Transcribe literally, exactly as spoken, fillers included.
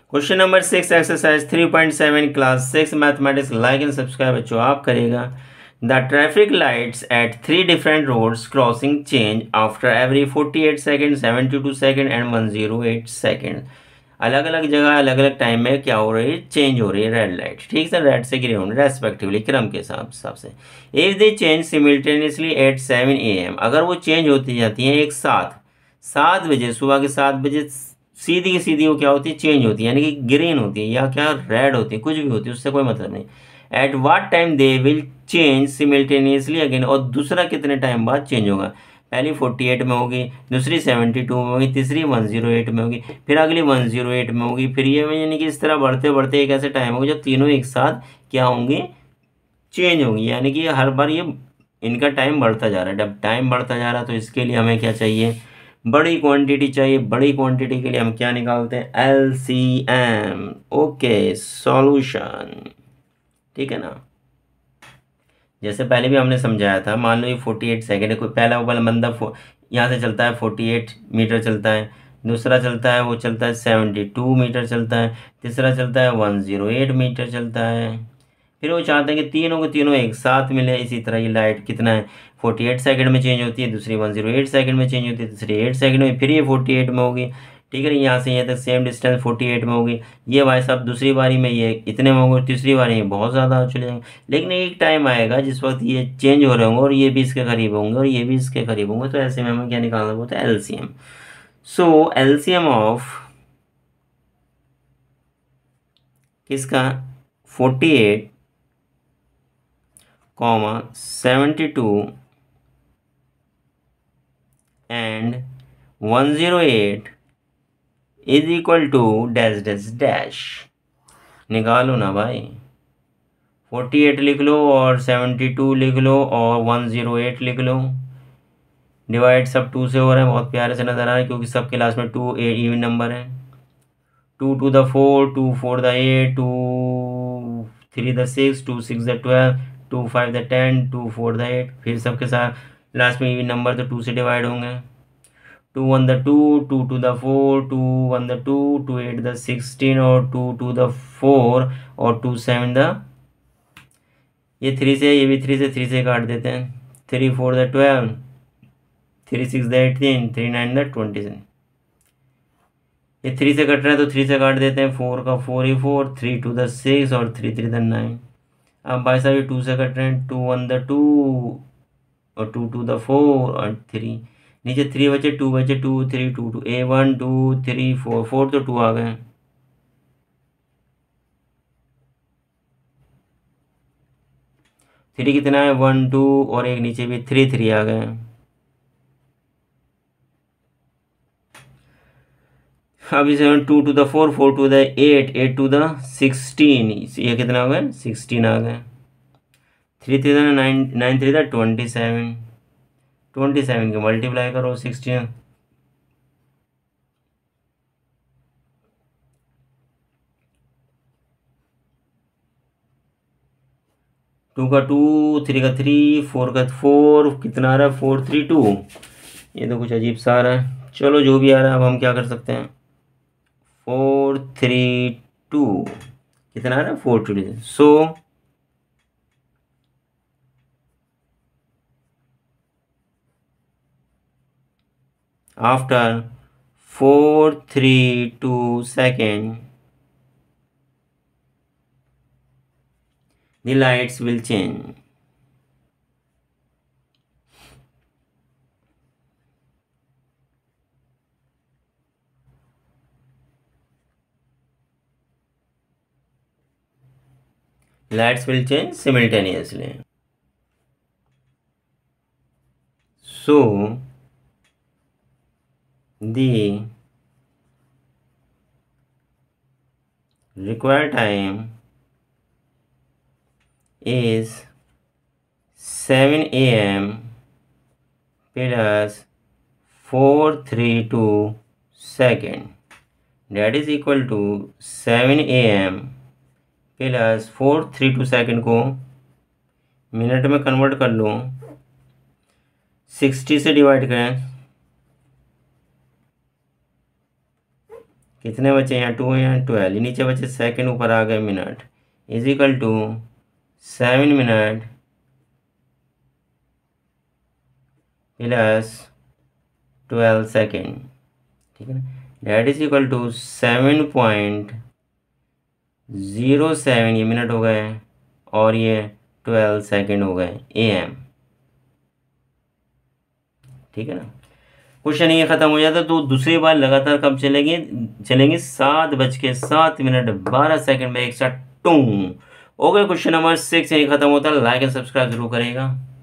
Question number six exercise three point seven class six mathematics like and subscribe बच्चों आप करेगा। The traffic lights at three different roads crossing change after every forty eight second seventy two second and one zero eight second. अलग अलग जगह अलग अलग time में क्या हो रही है, चेंज हो रही है रेड लाइट, ठीक है, रेड से ग्रीन रेस्पेक्टिवली क्रम के हिसाब हिसाब से। If they change simultaneously at seven A M, अगर वो चेंज होती जाती हैं एक साथ सात बजे, सुबह के सात बजे सीधी की सीधी वो क्या होती है, चेंज होती है, यानी कि ग्रीन होती है या क्या रेड होती है, कुछ भी होती है, उससे कोई मतलब नहीं। At what time they will change simultaneously again, और दूसरा कितने टाइम बाद चेंज होगा। पहली फोर्टी एट में होगी, दूसरी सेवेंटी टू में होगी, तीसरी वन जीरो एट में होगी, फिर अगली वन जीरो एट में होगी, फिर ये यानी कि इस तरह बढ़ते बढ़ते एक ऐसे टाइम होगा जब तीनों एक साथ क्या होंगे, चेंज होंगी। यानी कि हर बार ये इनका टाइम बढ़ता जा रहा है। जब टाइम बढ़ता जा रहा है तो इसके लिए हमें क्या चाहिए, बड़ी क्वांटिटी चाहिए। बड़ी क्वांटिटी के लिए हम क्या निकालते हैं, L C M. Okay, solution, ठीक है ना। जैसे पहले भी हमने समझाया था, मान लो ये फोर्टी एट सेकेंड है, कोई पहला वाला बंदा यहाँ से चलता है फोर्टी एट मीटर चलता है, दूसरा चलता है वो चलता है सेवेंटी टू मीटर चलता है, तीसरा चलता है वन जीरो एट मीटर चलता है। फिर वो चाहते हैं कि तीनों के तीनों एक साथ मिले। इसी तरह ये लाइट कितना है, फोर्टी एट सेकंड में चेंज होती है, दूसरी वन जीरो एट सेकंड में चेंज होती है, तीसरी एट सेकंड में, फिर ये फोर्टी एट में होगी, ठीक है। यहाँ से यहाँ तक सेम डिस्टेंस फोर्टी एट में होगी। ये भाई साहब दूसरी बारी में ये इतने में होंगे, तीसरी बारी में बहुत ज़्यादा चले जाएंगे। लेकिन एक टाइम आएगा जिस वक्त ये चेंज हो रहे होंगे और ये भी इसके करीब होंगे और ये भी इसके करीब होंगे, तो ऐसे में हमें क्या निकालना होता है, एलसीएम। सो एलसीएम ऑफ किसका, forty eight comma seventy two and one zero eight is equal to dash dash dash. निकालो ना भाई, फोर्टी एट लिख लो और सेवेंटी टू लिख लो और वन जीरो एट लिख लो। डिवाइड सब टू से हो रहा है, बहुत प्यारे से नजर आ रहा है क्योंकि सबके लास्ट में टू एट इवन नंबर है। Two two the four, two four the eight, two three the six, two six the twelve, two five the ten, two four the eight. फिर सबके साथ लास्ट में इवन नंबर तो two से divide होंगे। Two one the two, two two the four, two one the two, two eight the sixteen और two two the four और two seven the, ये थ्री से, ये भी थ्री से, थ्री से काट देते हैं। Three four the twelve, three six the eighteen, three nine the twenty seven. ये थ्री से कट रहा है तो थ्री से काट देते हैं, फोर का फोर ही four, three two the six और थ्री थ्री द नाइन। अब भाई साहब ये टू से कट रहे हैं, टू वन द टू और टू टू द फोर और थ्री, नीचे थ्री बचे, टू बचे, two three two two, a one two three four, four तो टू आ गए। थ्री कितना है, वन टू और एक नीचे भी थ्री, थ्री आ गए। अब इसे two two the four, four two the eight, eight two the sixteen, ये कितना हो गए, सिक्सटीन आ गए। Three three the nine, nine three the twenty seven, twenty seven के मल्टीप्लाई करो सिक्सटीन, टू का टू, थ्री का थ्री, फोर का फोर, कितना आ रहा है, फोर थ्री टू। ये तो कुछ अजीब सा आ रहा है, चलो जो भी आ रहा है अब हम क्या कर सकते हैं, फोर थ्री टू कितना आ रहा है, four two. So after four three two second the lights will change. Lights will change simultaneously. So the required time is seven a m plus four thirty two second, that is equal to seven a m plus four three two second को minute में convert कर लो, sixty से divide करें कितने बचे यहाँ to यहाँ ट्वेल्व, नीचे बचे सेकंड, ऊपर आ गए minute, is equal to seven minute plus twelve second, ठीक है ना, that is equal to seven point zero seven, ये मिनट हो गए और ये ट्वेल्व सेकेंड हो गए ए एम, ठीक है ना। क्वेश्चन ये ख़त्म हो जाता तो दूसरी बार लगातार कब चलेंगे, चलेंगे सात बज के सात मिनट बारह सेकंड में एक साथ two. Okay, question number six यही ख़त्म होता है। लाइक एंड सब्सक्राइब जरूर करेगा।